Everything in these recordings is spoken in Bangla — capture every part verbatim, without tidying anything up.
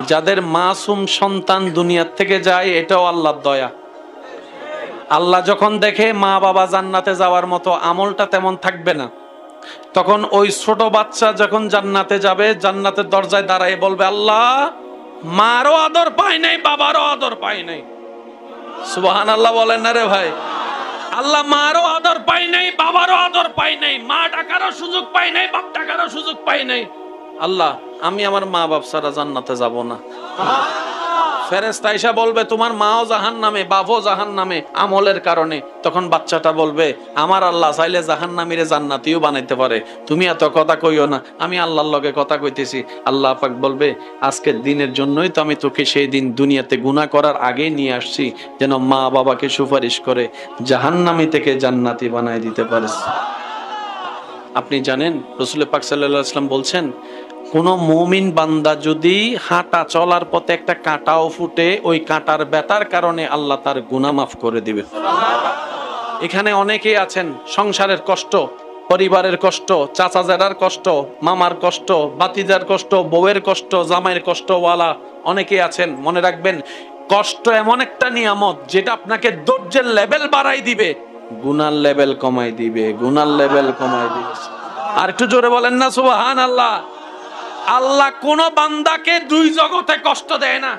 যাদের মাসুম সন্তান দুনিয়ার থেকে যায়, এটাও আল্লাহর দয়া। আল্লাহ যখন দেখে মা বাবা জান্নাতে যাওয়ার মতো আমলটা তেমন থাকবে না, তখন ওই ছোট বাচ্চা যখন জান্নাতে যাবে, জান্নাতের দরজায় দাঁড়ায় বলবে, আল্লাহ মারও আদর পাই নাই, বাবারও আদর পাই নাই। সুবহানাল্লাহ বলেন না রে ভাই? আল্লাহ মারও আদর পাই নাই, বাবারও আদর পাই নাই, মা ডাকারও সুযোগ পাই নাই, বাপ ডাকারও সুযোগ পাই নাই। আল্লাহ আমি আমার মা বাপ ছাড়া জান্নাতে যাব না। ফেরেশতা এসে বলবে, তোমার মাও জাহান্নামে, বাপও জাহান্নামে আমলের কারণে। তখন বাচ্চাটা বলবে, আমার আল্লাহ চাইলে জাহান্নামীরে জান্নাতীও বানাইতে পারে, তুমি এত কথা কইও না, আমি আল্লাহর লগে কথা কইতেছি। আল্লাহ পাক বলবে, আজকের দিনের জন্যই তো আমি তোকে সেই দিন দুনিয়াতে গুনাহ করার আগেই নিয়ে আসছি, যেন মা বাবাকে সুপারিশ করে জাহান্নামী থেকে জান্নাতি বানাই দিতে পারিস। আপনি জানেন রাসূল পাক সাল্লাল্লাহু আলাইহি ওয়াসাল্লাম বলছেন, কোন মুমিন বান্দা যদি হাঁটা চলার পথে একটা কাঁটাও ফুটে, ওই কাঁটার ব্যথার কারণে আল্লাহ তার গুনাহ মাফ করে দিবে। এখানে অনেকেই আছেন সংসারের কষ্ট, পরিবারের কষ্ট, চাচা জেঠার কষ্ট, মামার কষ্ট, ভাতিজার কষ্ট, বউয়ের কষ্ট, জামাইয়ের কষ্টওয়ালা অনেকেই আছেন। মনে রাখবেন, কষ্ট এমন একটা নিয়ামত যেটা আপনাকে ধৈর্যের লেভেল বাড়াই দিবে, গুনার লেভেল কমাই দিবে, গুনার লেভেল কমাই দিবে। আর একটু জোরে বলেন না সুবহানাল্লাহ। আল্লাহ কোন বান্দাকে দুই জগতে কষ্ট দেয় না।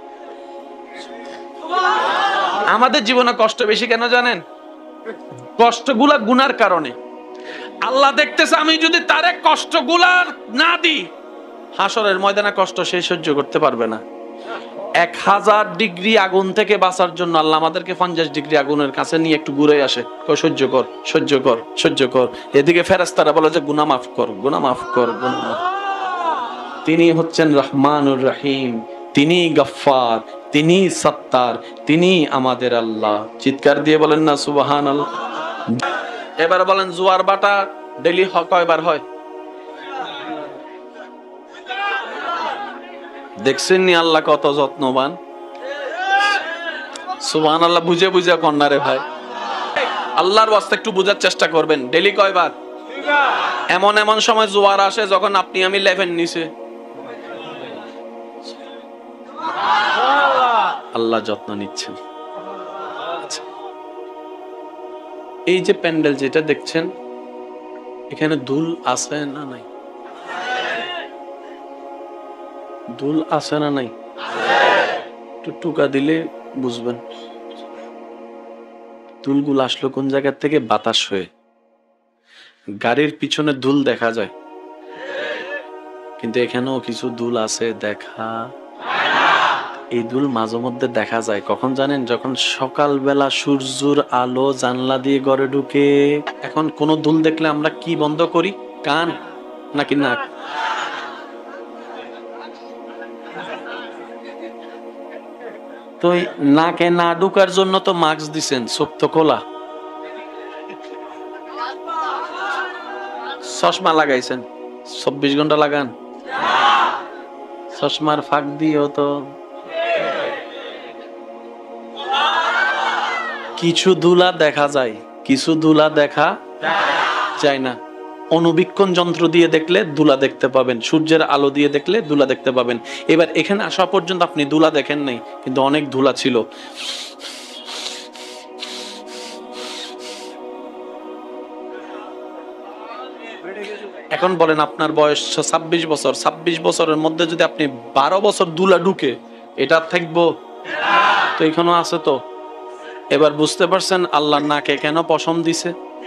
আমাদের জীবনে কষ্ট বেশি কেন জানেন? কষ্টগুলা গুনার কারণে। আল্লাহ দেখতেছে, আমি যদি তারে কষ্টগুলা না দিই, হাসরের ময়দানে কষ্ট সে সহ্য করতে পারবে না। এক হাজার ডিগ্রি আগুন থেকে বাঁচার জন্য আল্লাহ আমাদেরকে পঞ্চাশ ডিগ্রি আগুনের কাছে নিয়ে একটু ঘুরে আসে, সহ্য কর, সহ্য কর, সহ্য কর। এদিকে ফেরেশতারা বলে যে গুনাহ মাফ কর, গুনাহ মাফ কর, গুনাহ মাফ। তিনি হচ্ছেন রহমানুর রহিম, তিনি গফফার, তিনি সত্তার, তিনি আমাদের আল্লাহ। চিৎকার দিয়ে বলেন না সুবহানাল্লাহ। এবার বলেন, জোয়ার বাটা ডেইলি কয়বার হয়? দেখছেন নি আল্লাহ কত যত্নবান? সুবহানাল্লাহ। বুঝে বুঝে কন্যারে ভাই, আল্লাহর ওয়াস্তে একটু বুঝার চেষ্টা করবেন। ডেইলি কয়বার? এমন এমন সময় জোয়ার আসে যখন আপনি আমি লেভেন নিচে, আল্লাহ যত্ন নিচ্ছেন। এই যে প্যান্ডেল যেটা দেখছেন, এখানে দুল আছে না নাই? দুল আছে না নাই? একটু টুকা দিলে বুঝবেন দুলগুলো আসলো কোন জায়গা থেকে। বাতাস হয়ে গাড়ির পিছনে দুল দেখা যায়, কিন্তু এখানেও কিছু দুল আছে দেখা। এই দুল মাঝে মধ্যে দেখা যায় কখন জানেন? যখন সকালবেলা সূর্যের আলো জানলা দিয়ে ঘরে ঢুকে। এখন কোন দুল দেখলে আমরা কি বন্ধ করি? কান নাকি নাক? তো নাকে না ঢুকার জন্য তো মাস্ক দিছেন, চোখ তো খোলা। চশমা লাগাইছেন, চব্বিশ ঘন্টা লাগান। চশমার ফাঁক দিয়েও তো কিছু দুলা দেখা যায়, কিছু দুলা দেখা যায় না। অনুবীক্ষণ যন্ত্র দিয়ে দেখলে দুলা দেখতে পাবেন, সূর্যের আলো দিয়ে দেখলে দুলা দেখতে পাবেন। এবার এখানে আসা পর্যন্ত আপনি দুলা দেখেন নাই, কিন্তু অনেক ধুলা ছিল। এখন বলেন, আপনার বয়স ছাব্বিশ বছর, ছাব্বিশ বছরের মধ্যে যদি আপনি বারো বছর দুলা ঢুকে, এটা থাকবো? তো এখানেও আছে তো। এবার বুঝতে পারছেন আল্লাহ নাকে কেন পশম দিছে?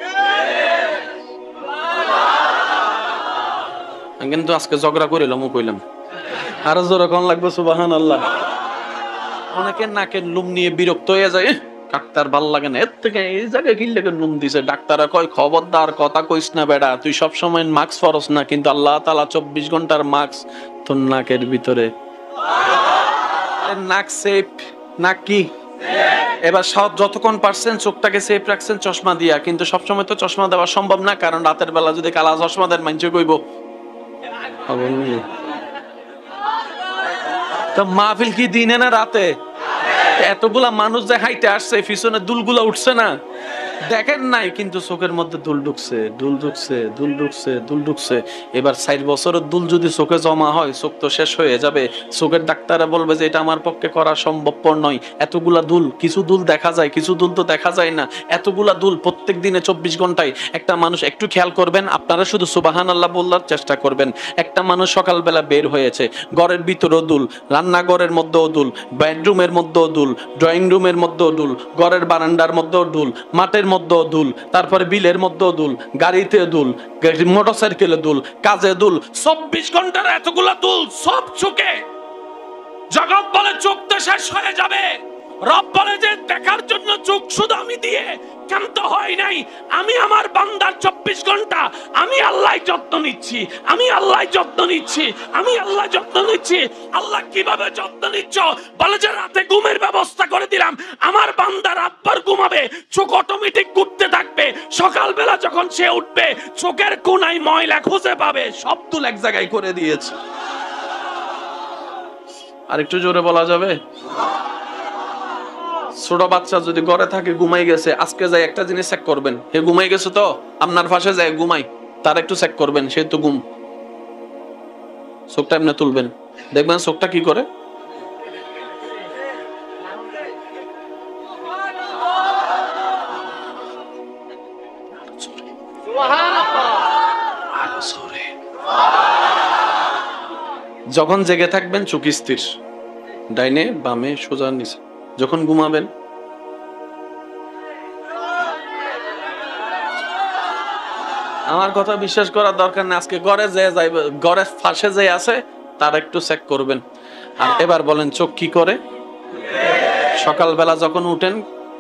কিন্তু আজকে ঝগড়া করিলাম ও কইলাম, আরো জোরে কোন লাগবে সুবহানাল্লাহ। অনেকের নাকের লুম নিয়ে বিরক্ত হয়ে যায়, ডাক্তার ভাল লাগে না, এর থেকে এই জায়গায় কি লেগে লুম দিছে। ডাক্তাররা কয়, খবরদার কথা কইস না বেটা, তুই সব সময় মাস্ক পরস না, কিন্তু আল্লাহ তাআলা চব্বিশ ঘন্টার মাস্ক তোর নাকের ভিতরে। নাক সেফ, নাক কি? এবার সব যতক্ষণ পারছেন চোখটাকে সেফ রাখছেন চশমা দিয়া, কিন্তু সবসময় তো চশমা দেওয়া সম্ভব না, কারণ রাতের বেলা যদি কালা চশমা দেন মানুষে কইব। তো মাহফিল কি দিনে না রাতে? এতগুলা মানুষ যে হাইটে আসছে, পিছনে দুলগুলা উঠছে না, দেখেন নাই, কিন্তু চোখের মধ্যে দুল ঢুকছে, দুল ঢুকছে, দুল ঢুকছে, দুল ঢুকছে। এবার ষাট বছরের দুল যদি চোখে জমা হয়, চোখ তো শেষ হয়ে যাবে। চোখের ডাক্তারে বলবে যে এটা আমার পক্ষে করা সম্ভবপর নয়। এতগুলা দুল, কিছু দুল দেখা যায়, কিছু দুল তো দেখা যায় না। এতগুলা দুল প্রত্যেক দিনে চব্বিশ ঘন্টায় একটা মানুষ, একটু খেয়াল করবেন, আপনারা শুধু সুবহানাল্লাহ বলার চেষ্টা করবেন। একটা মানুষ সকালবেলা বের হয়েছে, ঘরের ভিতরেও দুল, রান্নাঘরের মধ্যেও দুল, বেডরুমের মধ্যেও দুল, ড্রয়িং রুমের মধ্যেও দুল, ঘরের বারান্দার মধ্যেও দুল, মাঠের মধ্যেও দুল, তারপরে বিলের মধ্যেও দুল, গাড়িতে দুল, মোটরসাইকেলে দুল, কাজে দুল, চব্বিশ ঘন্টার এতগুলা দুল সব চোখে। জগৎ বলে চোখ তো শেষ হয়ে যাবে, রব বলে যে দেখার জন্য চোখ শুধু আমি দিয়ে ক্ষান্ত হয় নাই। আমি আমার বান্দার চব্বিশ ঘন্টা আমি আল্লাহ যত্ন নিচ্ছি, আমি আল্লাহ যত্ন নিচ্ছি, আমি আল্লাহ যত্ন নিচ্ছি। আল্লাহ কিভাবে যত্ন নিচ্ছ? বলে যে রাতে ঘুমের ব্যবস্থা করে দিলাম, আমার বান্দা রাতভর ঘুমাবে, চোখ অটোমেটিক ঘুরতে থাকবে। সকালবেলা যখন সে উঠবে, চোখের কোনায় ময়লা খুঁজে পাবে, সব তুল এক জায়গায় করে দিয়েছে। আর একটু জোরে বলা যাবে? ছোট বাচ্চা যদি ঘরে থাকে, ঘুমাই গেছে, আজকে যাই একটা জিনিস চেক করবেন, হে ঘুমাই গেছে তো, আপনার পাশে যায় ঘুমাই, তার একটু চেক করবেন, সে তো ঘুম। চোখটা এমনি তুলবেন, দেখবেন চোখটা কি করে। যখন জেগে থাকবেন চোখ স্থির, ডাইনে বামে সোজা নিচে। যখন ঘুমাবেন, আমার কথা বিশ্বাস করার দরকার নেই, আজকে ঘরে যে যাইবে, ঘরের পাশে যে আছে তার একটু চেক করবেন। আর এবার বলেন চোখ কি করে? সকালবেলা যখন উঠেন,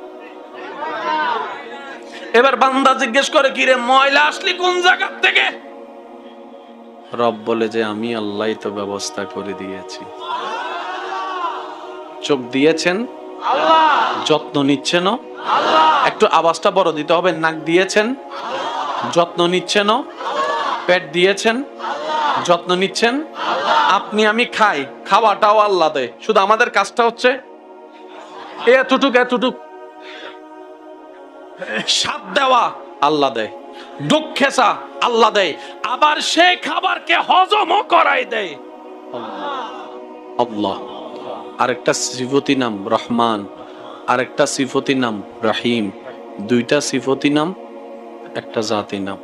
এবার বান্দা জিজ্ঞেস করে, কি রে ময়লা আসলি কোন জায়গা থেকে? রব বলে যে আমি আল্লাহ তো ব্যবস্থা করে দিয়েছি। চোখ দিয়েছেন আল্লাহ, যত্ন নিচ্ছেন আল্লাহ। একটু আওয়াজটা বড় দিতে হবে। নাক দিয়েছেন, যত্ন নিচ্ছেন। পেট দিয়েছেন, যত্ন নিচ্ছেন। আপনি আমি খাই, খাওয়াটাও আল্লাহ দেয়, শুধু আমাদের কাজটা হচ্ছে এতটুক এতটুক স্বাদ দেওয়া আল্লাহ দেয়, দুঃখেসা আল্লাহ দেয়, আবার সেই খাবারকে হজমও করাই দেয় আল্লাহ। আরেকটা সিফতি নাম রহমান, আরেকটা সিফতি নাম রহিম। দুইটা সিফতি নাম, একটা জাতি নাম।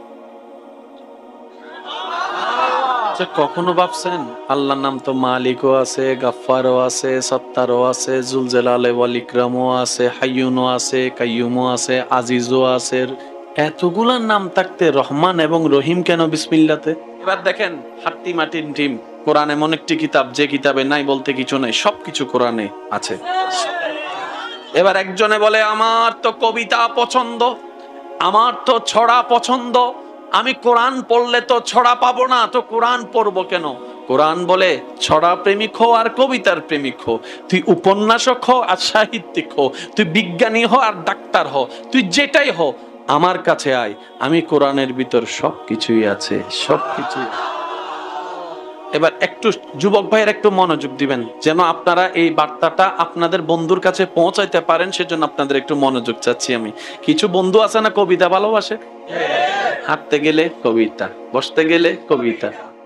কখনো ভাবছেন আল্লাহর নাম তো মালিকও আছে, গাফফারও আছে, সত্তারও আছে, জুলজালালে ওয়াল ইকরামও আছে, হাইয়ুনও আছে, কাইয়ুমও আছে, আজিজও আছে। এতগুলা নাম থাকতে রহমান এবং রহিম কেন বিসমিল্লাতে? এবার দেখেন হাট্টি মাটির টিম, কোরআন এমন একটি কিতাব যে কিতাবে নাই বলতে কিছু নাই, সবকিছু কোরআনে আছে। এবার একজনে বলে আমার তো কবিতা পছন্দ, আমার তো ছড়া পছন্দ, আমি কোরআন পড়লে তো ছড়া পাবো না, তো কোরআন পড়বো কেন? কোরআন বলে ছড়া প্রেমিক হো আর কবিতার প্রেমিক হো, তুই উপন্যাসক হো আর সাহিত্যিক হো, তুই বিজ্ঞানী হো আর ডাক্তার হো, তুই যেটাই হো, আমার কাছে আয়, আমি কোরআনের ভিতর সবকিছুই আছে, সবকিছু। এবার একটু যুবক ভাইয়ের একটু মনোযোগ দিবেন, যেন আপনারা এই বার্তাটা আপনাদের বন্ধুর কাছে পৌঁছাইতে পারেন, সেজন্য আপনাদের একটু মনোযোগ চাচ্ছি আমি। কিছু বন্ধু আছে না কবিতা ভালোবাসে, হাঁটতে গেলে কবিতা, বসতে গেলে কবিতা,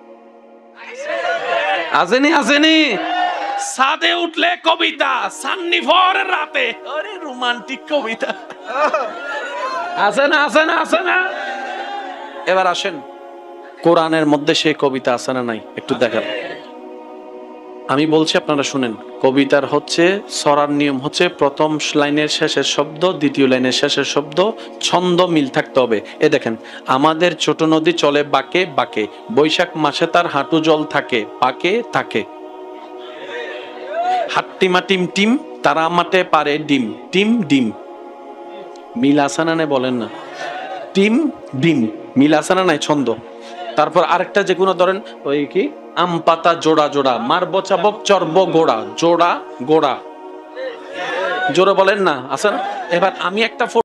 আসেনি আসেনি, ছাদে উঠলে কবিতা, সান্নিভর রাতে আরে রোমান্টিক কবিতা, আছে না আছে না আছে না। এবার আসেন কোরআনের মধ্যে সেই কবিতা আছে না নাই একটু দেখেন। আমি বলছি আপনারা শুনেন। কবিতার হচ্ছে ছড়ার নিয়ম হচ্ছে প্রথম লাইনের শেষের শব্দ, দ্বিতীয় লাইনের শেষের শব্দ, ছন্দ মিল থাকতে হবে। এ দেখেন, আমাদের ছোট নদী চলে বাঁকে বাঁকে, বৈশাখ মাসে তার হাঁটু জল থাকে, পাকে থাকে। হাট্টিমা টিম টিম, তারা মাঠে পারে ডিম, টিম ডিম। মিল আসানা নাই বলেন না, টিম ডিম, মিল আসানা নাই ছন্দ। তারপর আরেকটা যে কোনো ধরেন ওই কি আম পাতা জোড়া জোড়া, মার বচাবক চর্ব গোড়া, জোড়া গোড়া, জোরে বলেন না, আছে না? এবার আমি একটা